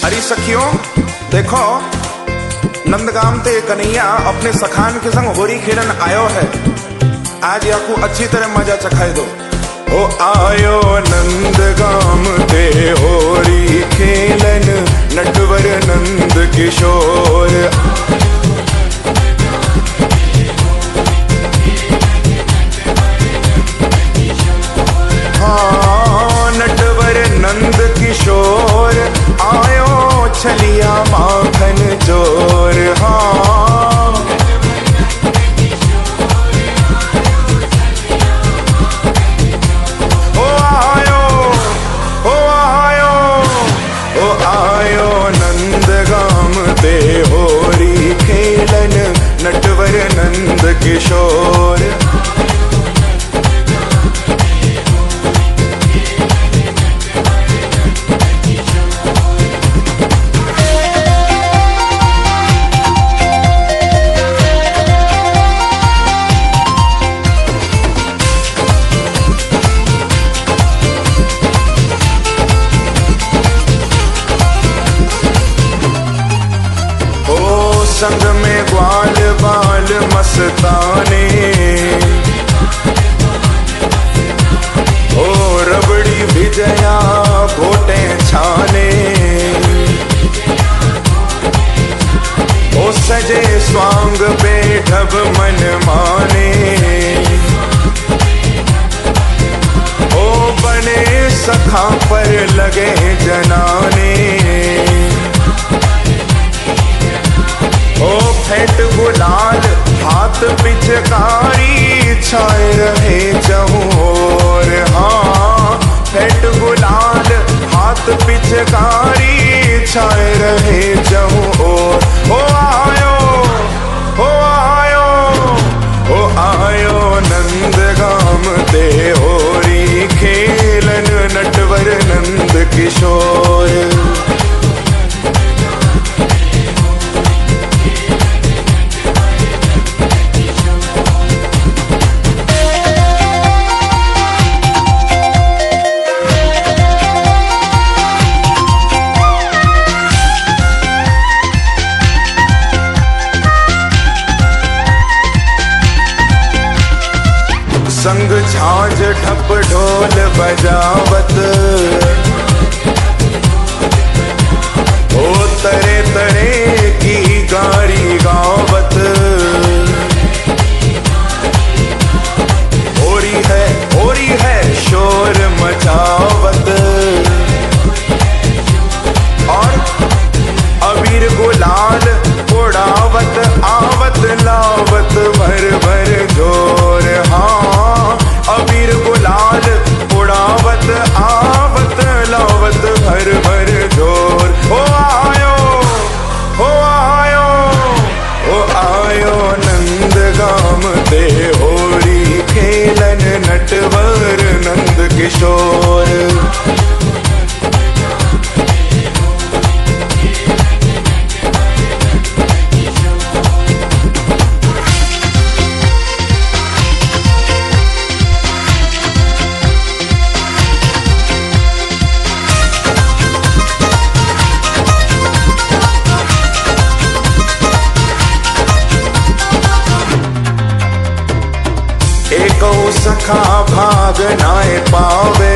अरे सखियों देखो, नंदगाम ते कन्हैया अपने सखान के संग होरी खेलन आयो है। आज याकू अच्छी तरह मजा चखाए दो। ओ आयो नंदगाम ते होरी खेलन, नटवर नंद किशोर। हाँ नटवर नंद किशोर, आयो छलिया माखन चोर। हाँ ओ आयो, ओ आयो, ओ आयो नंदगाम ते होरी खेलन, नटवर नंद किशोर। संग में ग्वाल बाल मस्ताने, ओ रबड़ी विजया घोटे छाने। ओ सजे स्वांग पे ढब मन माने, ओ बने सखा पर लगे जनाने। ओ फेंट गुलाल हाथ पिचकारी, छाए रहे चहुओर। हाँ फेंट गुलाल हाथ पिचकारी, छाए रहे चहुओर। ओ आयो, ओ आयो, ओ आयो नंदगाम ते होरी खेलन, नटवर नंद किशोर। संग झांझ ठप ढोल बजावत, ओ तरे तरे की गारी गावत। होरी है शोर मचावत, और अबीर गुलाल उड़ावत, आवत लावत भर भर जोर। हाँ अबीर गुलाल उड़ावत, आवत लावत भर भर जोर। ओ आयो, ओ आयो, ओ आयो नंदगाम ते होरी खेलन, नटवर नंद किशोर। सखा भाग नाए पावे,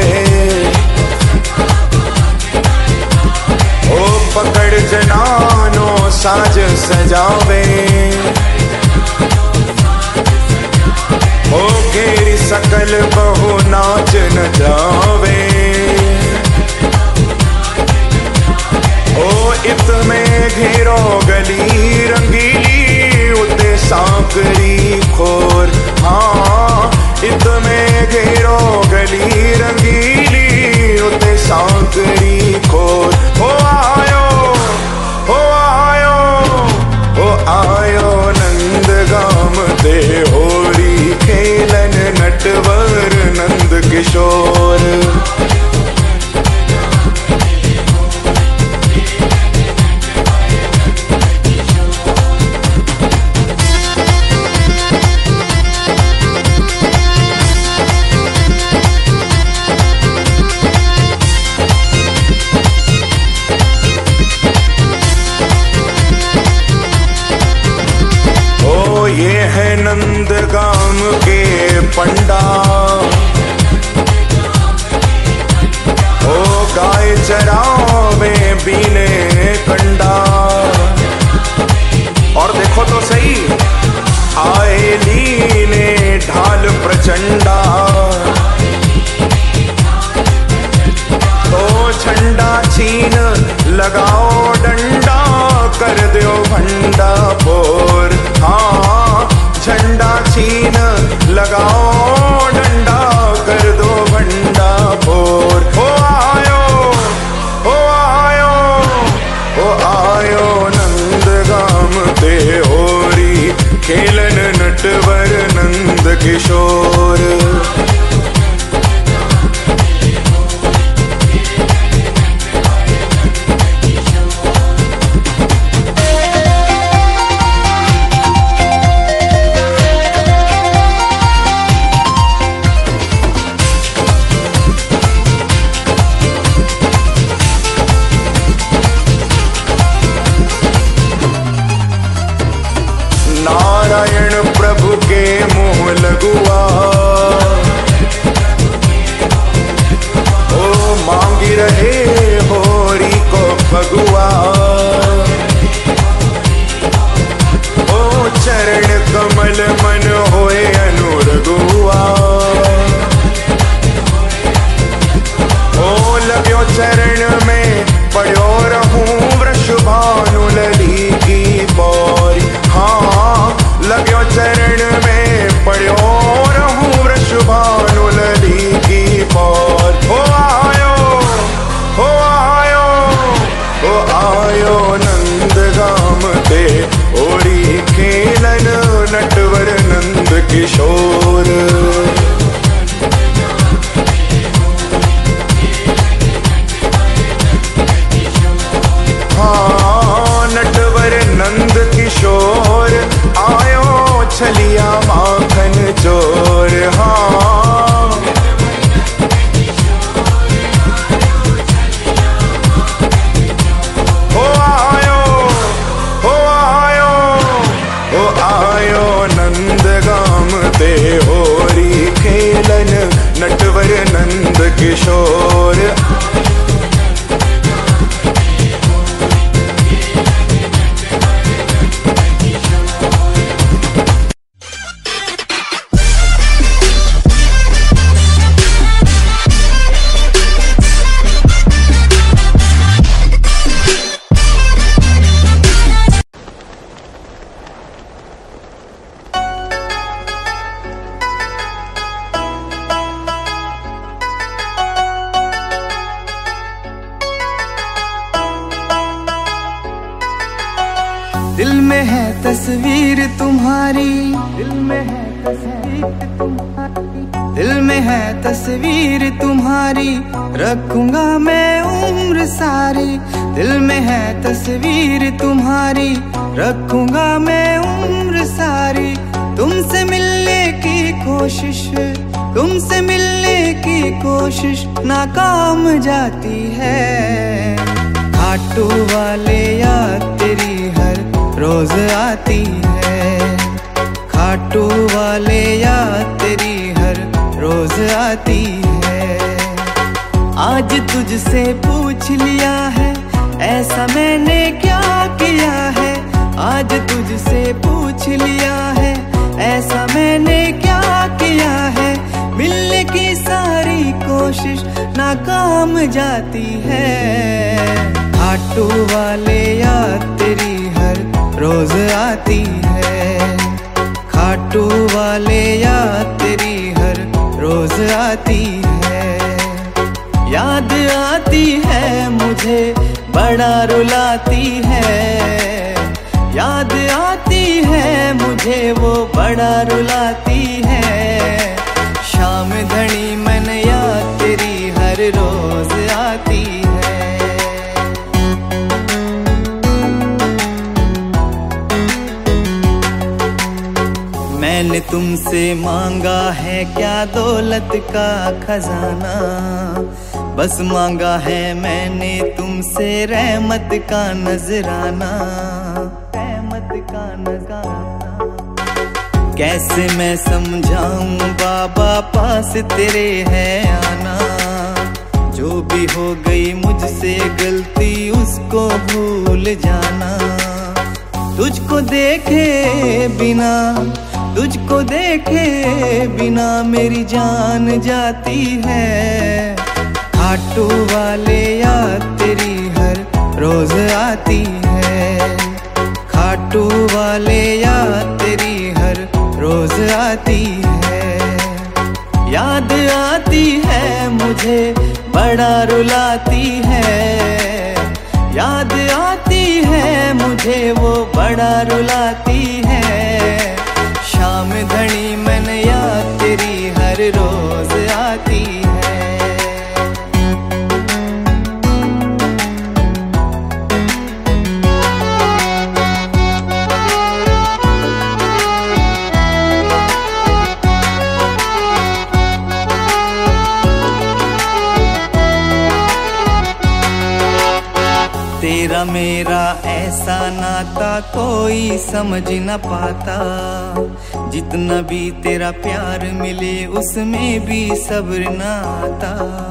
ओ पकड़ जनानो साज सजावे। ओ घेरी सकल बहु नाच न जावे, ओ इत में घेरो गली रंगीली, उते सांकरी खोर। हाँ इत में घेरो गली रंगीली, उते सांकरी खोर। ओ आयो, ओ आयो, ओ आयो नंदगाम ते होरी खेलन, नटवर नंद किशोर। लगाओ डंडा कर दो भंडा फोर। हाँ झंडा छीन लगाओ डंडा कर दो भंडा फोर। हो आयो हो आयो हो आयो नंदगाम ते होरी खेलन नटवर नंद किशोर। नारायण प्रभु के मुँह लगुआ ओ मांगी रहे होरी को फगुआ। ओ चरण कमल मन होए अनुरगुआ। ओ लग्यो चरण में पड़ो रहूं वृषभानु लली की पौरी। हाँ लग्यो चरण में पड़ो रहूं वृषभानु लली की पौर। हो आयो हो आयो हो आयो नंदगाम ते होरी खेलन नटवर नंद किशोर। हाँ नटवर नंद किशोर आयो छलिया माखन चोर। हाँ हो आयो हो आयो हो आयो नंदगाम ते होरी खेलन नटवर नंद किशोर। दिल में है तस्वीर तुम्हारी, दिल में है तस्वीर तुम्हारी, दिल में है तस्वीर तुम्हारी, रखूंगा मैं उम्र सारी। दिल में है तस्वीर तुम्हारी, रखूंगा मैं उम्र सारी। तुमसे मिलने की कोशिश, तुमसे मिलने की कोशिश नाकाम जाती है। खाटू वाले याद तेरी हर रोज आती है। खाटू वाले याद तेरी हर रोज आती है। आज तुझसे पूछ लिया है, ऐसा मैंने क्या किया है। आज तुझसे पूछ लिया है, ऐसा मैंने क्या किया है। मिलने की सारी कोशिश नाकाम जाती है। खाटू वाले याद तेरी हर रोज आती है। खाटू वाले याद तेरी हर रोज आती है। याद आती है मुझे बड़ा रुलाती है। याद आती है मुझे वो बड़ा रुलाती है। शाम घड़ी मन याद तेरी हर रोज आती है। मैंने तुमसे मांगा है क्या दौलत का खजाना, बस मांगा है मैंने तुमसे रहमत का नजराना। रहमत का नजराना कैसे मैं समझाऊं बाबा पास तेरे है आना। जो भी हो गई मुझसे गलती उसको भूल जाना। तुझको देखे बिना, तुझको देखे बिना मेरी जान जाती है। खाटू वाले याद तेरी हर रोज आती है। खाटू वाले याद तेरी हर रोज आती है। याद आती है मुझे बड़ा रुलाती है। याद आती है मुझे वो बड़ा रुलाती है। शाम धनी मन याद तेरी हर रोज आती है। तेरा मेरा ऐसा नाता कोई समझ न पाता। जितना भी तेरा प्यार मिले उसमें भी सब्र न आता।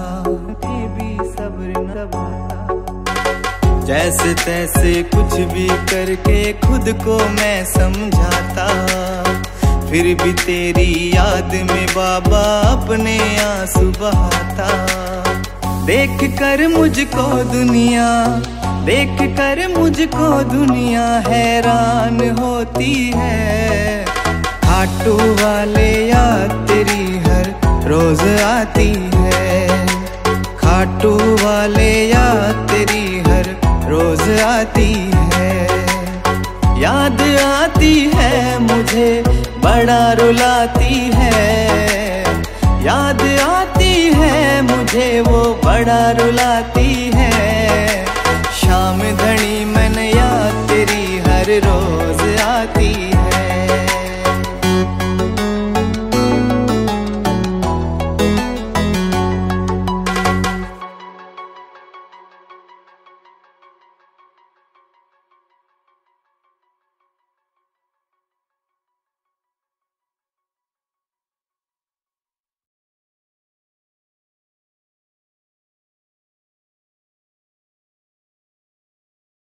जैसे तैसे कुछ भी करके खुद को मैं समझाता। फिर भी तेरी याद में बाबा अपने आंसू बहाता। देख कर मुझको दुनिया हैरान होती है। खाटू वाले याद तेरी हर रोज आती है। खाटू वाले याद तेरी हर रोज आती है। याद आती है मुझे बड़ा रुलाती है। याद आती है मुझे वो बड़ा रुलाती है। शाम धनी मन याद तेरी हर रोज